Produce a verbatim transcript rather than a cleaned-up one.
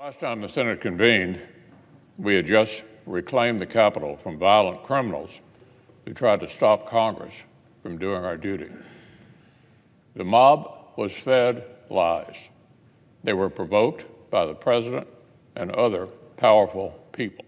Last time the Senate convened, we had just reclaimed the Capitol from violent criminals who tried to stop Congress from doing our duty. The mob was fed lies. They were provoked by the president and other powerful people.